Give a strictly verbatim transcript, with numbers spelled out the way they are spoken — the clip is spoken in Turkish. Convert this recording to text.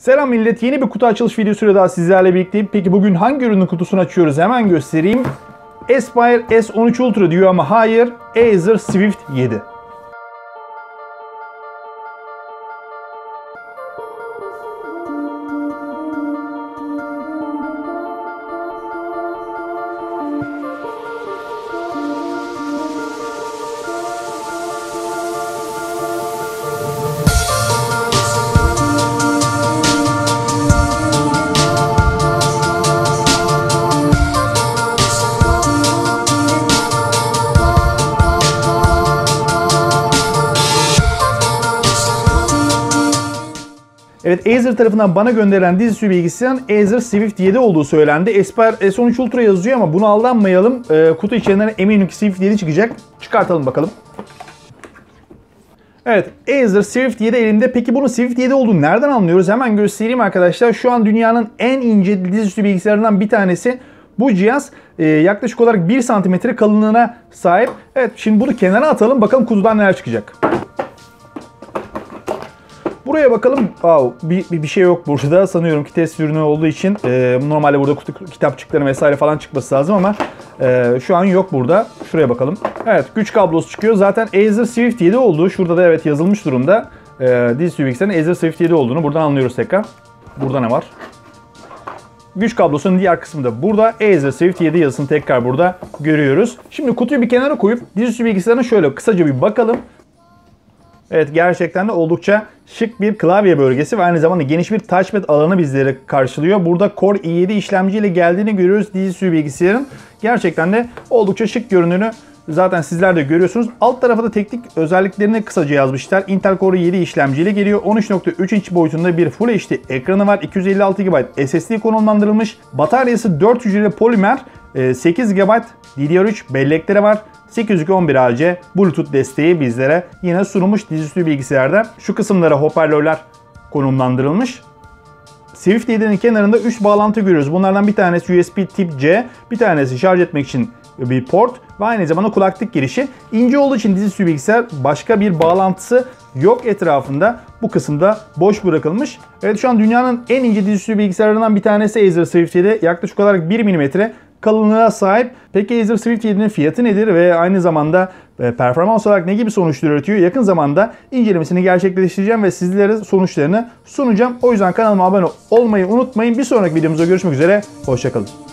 Selam millet, yeni bir kutu açılış videosuyla daha sizlerle birlikteyim. Peki bugün hangi ürünün kutusunu açıyoruz hemen göstereyim. Aspire S on üç Ultra diyor ama hayır, Acer Swift yedi. Evet, Acer tarafından bana gönderilen dizüstü bilgisayarın Acer Swift yedi olduğu söylendi. Aspire S on üç Ultra yazıyor ama buna aldanmayalım. Ee, kutu içinden eminim ki Swift yedi çıkacak. Çıkartalım bakalım. Evet, Acer Swift yedi elimde. Peki bunun Swift yedi olduğunu nereden anlıyoruz? Hemen göstereyim arkadaşlar. Şu an dünyanın en ince dizüstü bilgisayarlarından bir tanesi. Bu cihaz e, yaklaşık olarak bir santimetre kalınlığına sahip. Evet, şimdi bunu kenara atalım. Bakalım kutudan neler çıkacak. Buraya bakalım. Wow, bir, bir, bir şey yok burada. Sanıyorum ki test ürünü olduğu için e, normalde burada kutu, kitapçıkları vesaire falan çıkması lazım ama e, şu an yok burada. Şuraya bakalım. Evet, güç kablosu çıkıyor. Zaten Acer Swift yedi olduğu şurada da evet yazılmış durumda. E, dizüstü bilgisayarın Acer Swift yedi olduğunu buradan anlıyoruz tekrar. Burada ne var? Güç kablosunun diğer kısmı da burada. Acer Swift yedi yazısını tekrar burada görüyoruz. Şimdi kutuyu bir kenara koyup dizüstü bilgisayarına şöyle kısaca bir bakalım. Evet, gerçekten de oldukça şık bir klavye bölgesi ve aynı zamanda geniş bir touchpad alanı bizleri karşılıyor. Burada Core i yedi işlemciyle geldiğini görüyoruz dizüstü bilgisayarın. Gerçekten de oldukça şık görünüğünü zaten sizler de görüyorsunuz. Alt tarafa da teknik özelliklerini kısaca yazmışlar. Intel Core i yedi işlemciyle geliyor. on üç nokta üç inç boyutunda bir Full H D ekranı var. iki yüz elli altı gigabayt S S D konumlandırılmış. Bataryası dört hücreli polimer. sekiz gigabayt D D R üç bellekleri var. sekiz yüz on bir A C Bluetooth desteği bizlere yine sunulmuş dizüstü bilgisayarda. Şu kısımlara hoparlörler konumlandırılmış. Swift yedi'nin kenarında üç bağlantı görüyoruz. Bunlardan bir tanesi U S B tip C, bir tanesi şarj etmek için bir port ve aynı zamanda kulaklık girişi. İnce olduğu için dizüstü bilgisayar başka bir bağlantısı yok etrafında. Bu kısımda boş bırakılmış. Evet, şu an dünyanın en ince dizüstü bilgisayarlarından bir tanesi Acer Swift yedi. Yaklaşık olarak bir milimetre kalınlığına sahip. Peki Acer Swift yedi'nin fiyatı nedir ve aynı zamanda performans olarak ne gibi sonuçlar üretiyor? Yakın zamanda incelemesini gerçekleştireceğim ve sizlere sonuçlarını sunacağım. O yüzden kanalıma abone olmayı unutmayın. Bir sonraki videomuzda görüşmek üzere. Hoşça kalın.